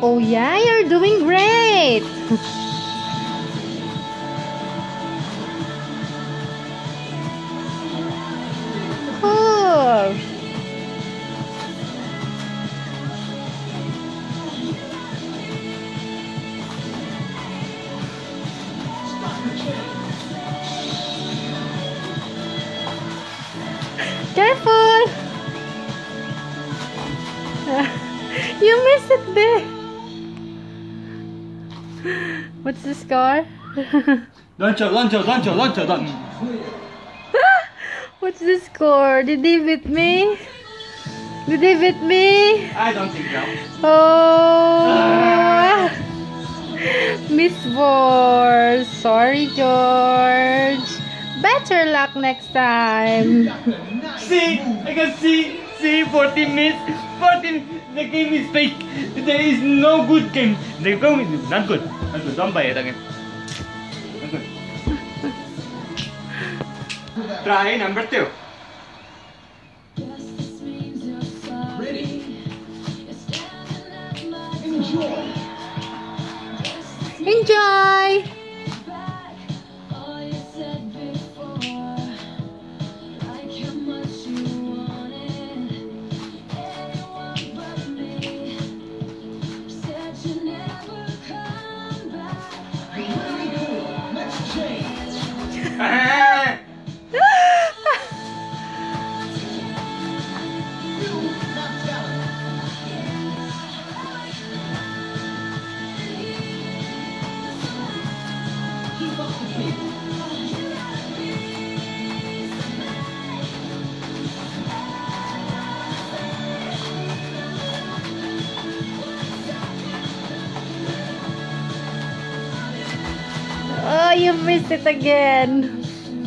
Oh yeah, you're doing great. Cool. Careful. You missed it there. What's the score? Done. What's the score? Did they beat me? Did they beat me? I don't think so. Oh, Miss Wars. Sorry, George. Better luck next time. See, I can see 14 minutes. 14. The game is fake. There is no good game. The game is not good. Not good. Don't buy it again. Not good. Try number 2. Ready? Enjoy. Enjoy. Really cool. Let's change. New Not Talent. Keep up the beat. Oh, you missed it again.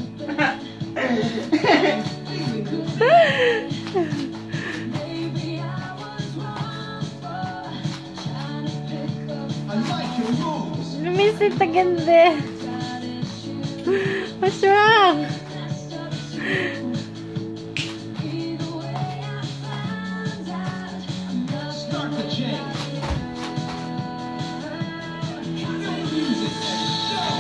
I like your moves. You missed it again there. What's wrong? Start the change. New music and show.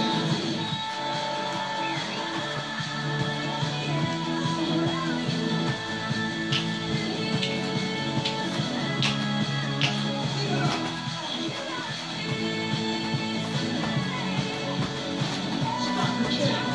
Start the change.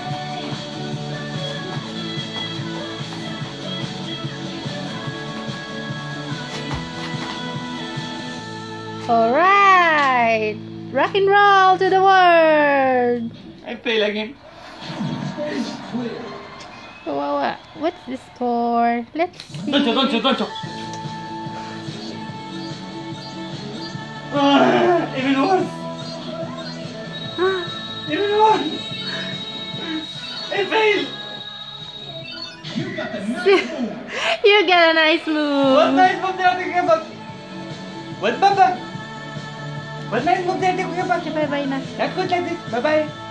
All right, rock and roll to the world. I fail again. Stage clear. What's the score? Let's see. Don't. Even worse. Even worse. I failed. You got the nice move. You got a nice move. What nice move they're talking about? What, Baba? What nice move they're talking about? Bye bye na. Not good like this. Bye-bye.